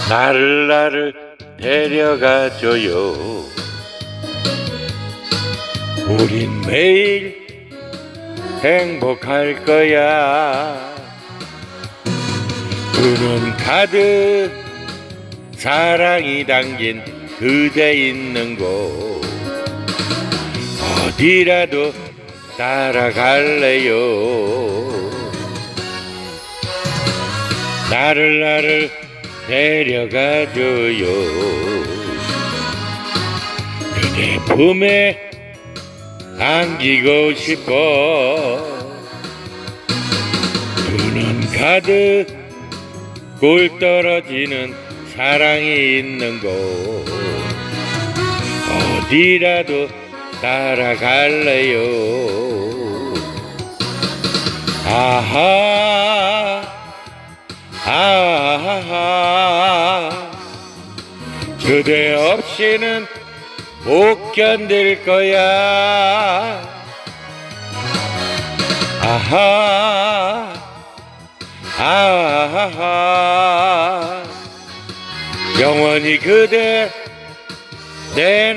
나를 데려가줘요. 우린 매일 행복할 거야. 두 눈 가득 사랑이 담긴 그대 있는 곳 어디라도 따라갈래요. 나를 데려가줘요. 그대 품에 안기고 싶어. 두 눈 가득 꿀 떨어지는 사랑이 있는 곳 어디라도 따라갈래요. 아하 아하 그대 없이는 못 견딜 거야. 아하 아하 영원히 그대 내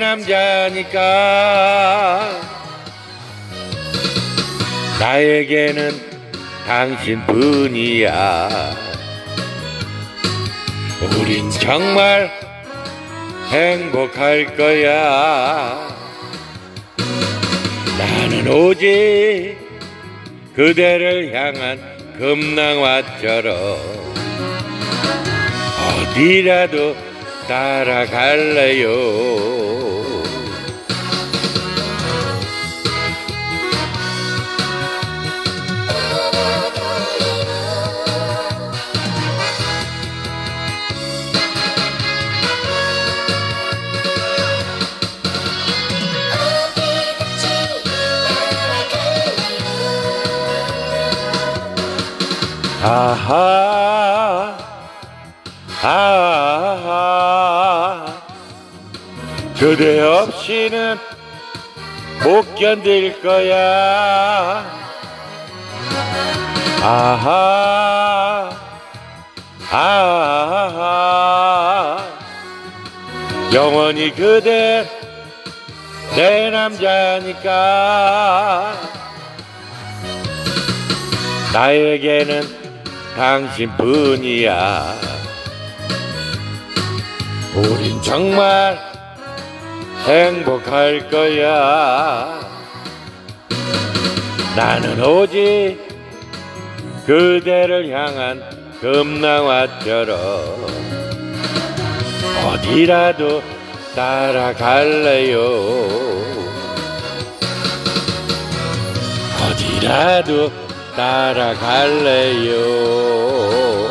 남자니까. 나에게는 당신뿐이야. 우린 정말 행복할 거야. 나는 오직 그대를 향한 금낭화처럼 어디라도 따라갈래요. 아하 아하 그대 없이는 못 견딜 거야. 아하 아하 영원히 그대 내 남자니까. 나에게는 당신뿐이야. 우린 정말 행복할 거야. 나는 오직 그대를 향한 금낭화처럼 어디라도 따라갈래요. 어디라도 따라갈래요.